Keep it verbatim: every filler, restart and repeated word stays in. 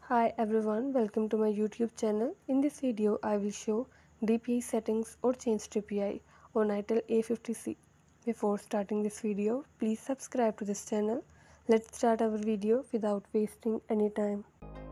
Hi everyone, welcome to my YouTube channel. In this video, I will show D P I settings or change D P I on ITIL A fifty C. Before starting this video, please subscribe to this channel. Let's start our video without wasting any time.